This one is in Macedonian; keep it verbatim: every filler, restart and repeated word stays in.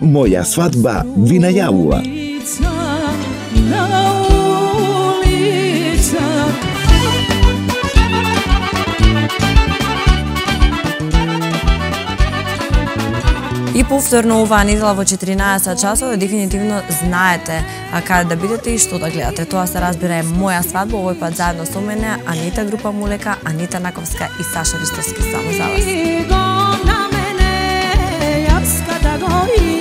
Моја свадба ви најавува. И повторно оваа недела во четиринаесет часот, дефинитивно знаете а каде да бидете и што да гледате. Тоа се разбира е Моја свадба, овој пат заедно со мене Анита Група Мулека, Анита Наковска и Саша Ристовски само за вас.